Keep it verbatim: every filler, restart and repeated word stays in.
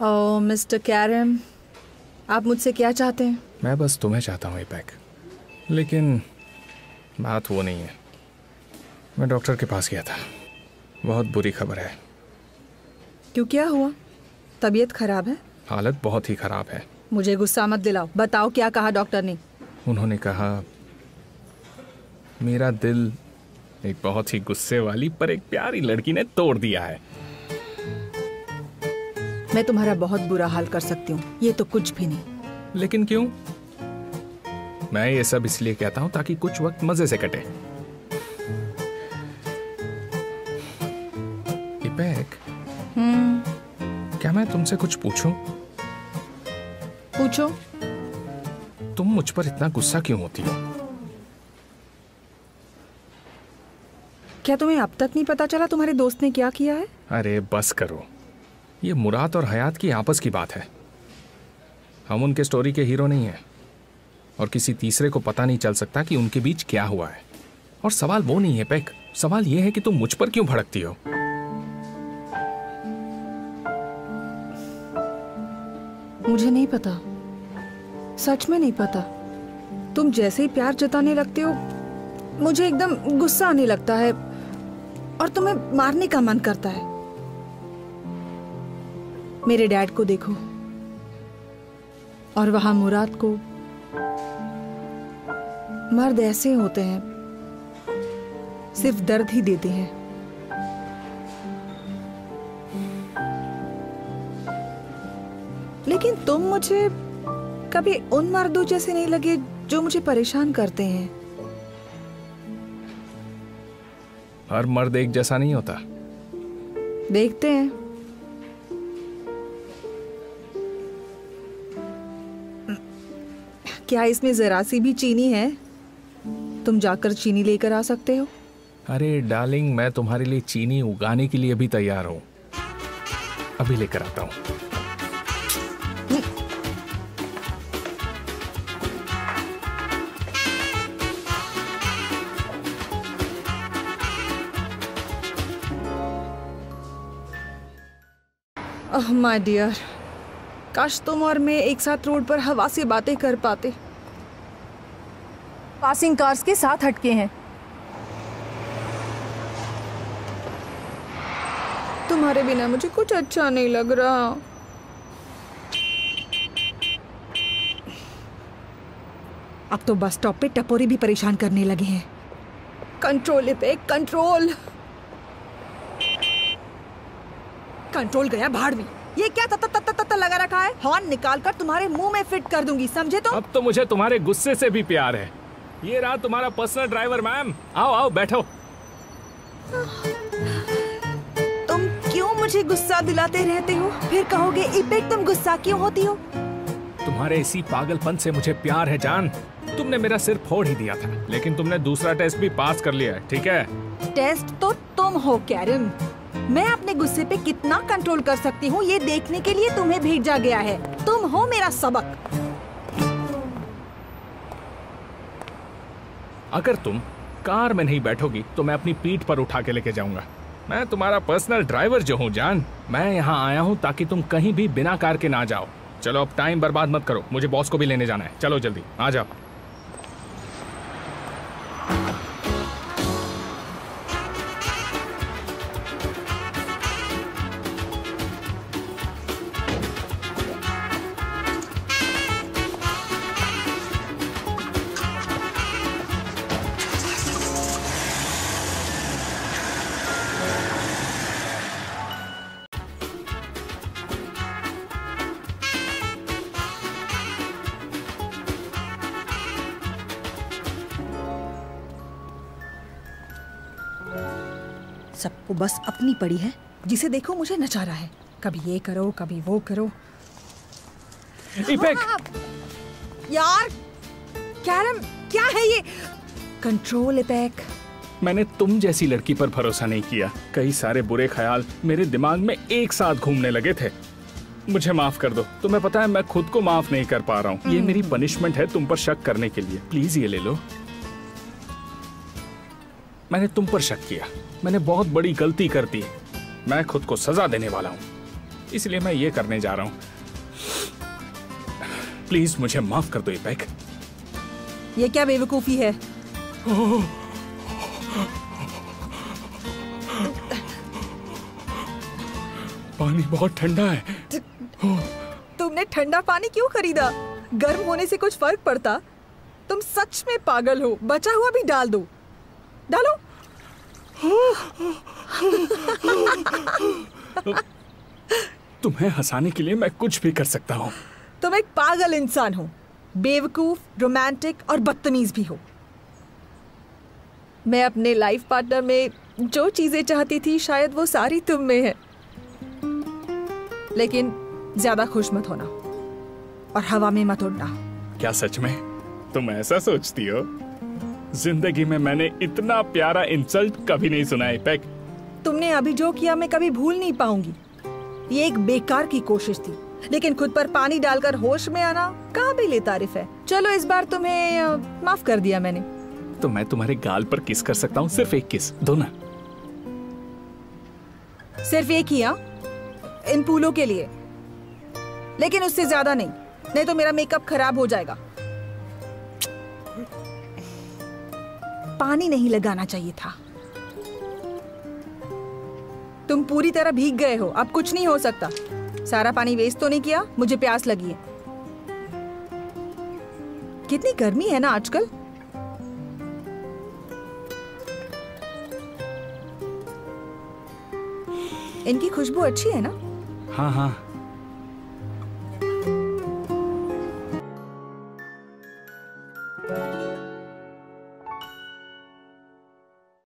ओह mister carrom, आप मुझसे क्या चाहते हैं? मैं बस तुम्हें चाहता हूँ इपेक, लेकिन बात वो नहीं है। मैं डॉक्टर के पास गया था, बहुत बुरी खबर है। क्यों, क्या हुआ? तबीयत खराब है? हालत बहुत ही खराब है। मुझे गुस्सा मत दिलाओ, बताओ क्या कहा डॉक्टर ने? उन्होंने कहा मेरा दिल एक बहुत ही गुस्से वाली पर एक प्यारी लड़की ने तोड़ दिया है। मैं तुम्हारा बहुत बुरा हाल कर सकती हूँ, ये तो कुछ भी नहीं। लेकिन क्यों? मैं ये सब इसलिए कहता हूँ ताकि कुछ वक्त मजे से कटे। इपेक, हम्म क्या मैं तुमसे कुछ पूछूं? पूछो। तुम मुझ पर इतना गुस्सा क्यों होती हो? क्या तुम्हें अब तक नहीं पता चला तुम्हारे दोस्त ने क्या किया है? अरे बस करो, ये मुराद और हयात की आपस की बात है। हम उनके स्टोरी के हीरो नहीं हैं और किसी तीसरे को पता नहीं चल सकता कि उनके बीच क्या हुआ है। और सवाल वो नहीं है पैक, सवाल ये है कि तुम मुझ पर क्यों भड़कती हो? मुझे नहीं पता, सच में नहीं पता। तुम जैसे ही प्यार जताने लगते हो मुझे एकदम गुस्सा आने लगता है और तुम्हें मारने का मन करता है। मेरे डैड को देखो और वहां मुराद को। मर्द ऐसे होते हैं, सिर्फ दर्द ही देते हैं। लेकिन तुम मुझे कभी उन मर्दों जैसे नहीं लगे जो मुझे परेशान करते हैं। हर मर्द एक जैसा नहीं होता। देखते हैं। क्या इसमें जरा सी भी चीनी है? तुम जाकर चीनी लेकर आ सकते हो? अरे डार्लिंग, मैं तुम्हारे लिए चीनी उगाने के लिए भी तैयार हूं। अभी लेकर आता हूं। ओह माय डियर, काश तुम और मैं एक साथ रोड पर हवा से बातें कर पाते। पासिंग कार्स के साथ हटके हैं। तुम्हारे बिना मुझे कुछ अच्छा नहीं लग रहा। अब तो बस स्टॉप पे टपोरी भी परेशान करने लगे हैं। कंट्रोल पे कंट्रोल कंट्रोल गया भाड़ में। ये क्या तत तत तत तत लगा रखा है? हॉर्न निकाल कर तुम्हारे मुंह में फिट कर दूंगी, समझे तुम? अब तो मुझे तुम्हारे गुस्से से भी प्यार है। ये रहा तुम्हारा पर्सनल ड्राइवर मैम। आओ आओ बैठो। तुम क्यों मुझे गुस्सा दिलाते रहते हो? फिर कहोगे इपेक तुम गुस्सा क्यों होती हो? तुम्हारे इसी पागलपन से मुझे प्यार है जान। तुमने मेरा सिर फोड़ ही दिया था, लेकिन तुमने दूसरा टेस्ट भी पास कर लिया है, ठीक है? टेस्ट तो तुम हो कैरम। मैं अपने गुस्से पे कितना कंट्रोल कर सकती हूँ ये देखने के लिए तुम्हें भेजा गया है। तुम हो मेरा सबक। अगर तुम कार में नहीं बैठोगी तो मैं अपनी पीठ पर उठा के लेके जाऊंगा। मैं तुम्हारा पर्सनल ड्राइवर जो हूँ जान। मैं यहाँ आया हूँ ताकि तुम कहीं भी बिना कार के ना जाओ। चलो अब टाइम बर्बाद मत करो, मुझे बॉस को भी लेने जाना है। चलो जल्दी आ जाओ। सबको बस अपनी पड़ी है, जिसे देखो मुझे नचा रहा है। कभी ये करो कभी वो करो। इपेक! यार कैरम, क्या है ये? कंट्रोल इपेक। मैंने तुम जैसी लड़की पर भरोसा नहीं किया। कई सारे बुरे ख्याल मेरे दिमाग में एक साथ घूमने लगे थे। मुझे माफ कर दो। तुम्हें पता है मैं खुद को माफ नहीं कर पा रहा हूँ। ये मेरी पनिशमेंट है तुम पर शक करने के लिए। प्लीज ये ले लो। मैंने तुम पर शक किया। मैंने बहुत बड़ी गलती कर दी। मैं खुद को सजा देने वाला हूँ। इसलिए मैं ये करने जा रहा हूं। प्लीज मुझे माफ कर दो इपेक। ये क्या बेवकूफी है? पानी बहुत ठंडा है। तुमने ठंडा पानी क्यों खरीदा? गर्म होने से कुछ फर्क पड़ता? तुम सच में पागल हो। बचा हुआ भी डाल दो। डालो। तुम्हें हंसाने के लिए मैं कुछ भी कर सकता हूँ। तुम एक पागल इंसान हो, बेवकूफ, रोमांटिक और बदतमीज भी हो। मैं अपने लाइफ पार्टनर में जो चीजें चाहती थी शायद वो सारी तुम में है। लेकिन ज्यादा खुश मत होना और हवा में मत उड़ना। क्या सच में तुम ऐसा सोचती हो? जिंदगी में मैंने इतना प्यारा इंसल्ट कभी नहीं सुना है इपेक। तुमने अभी जो किया मैं कभी भूल नहीं पाऊंगी। ये एक बेकार की कोशिश थी, लेकिन खुद पर पानी डालकर होश में आना काबिल तारीफ है। चलो इस बार तुम्हें अ, माफ कर दिया मैंने। तो मैं तुम्हारे गाल पर किस कर सकता हूँ? सिर्फ एक किस दो ना। सिर्फ एक ही, हाँ? इन फूलों के लिए, लेकिन उससे ज्यादा नहीं, नहीं तो मेरा मेकअप खराब हो जाएगा। पानी नहीं लगाना चाहिए था। तुम पूरी तरह भीग गए हो, अब कुछ नहीं हो सकता। सारा पानी वेस्ट तो नहीं किया? मुझे प्यास लगी है। कितनी गर्मी है ना आजकल। इनकी खुशबू अच्छी है ना? हाँ हाँ।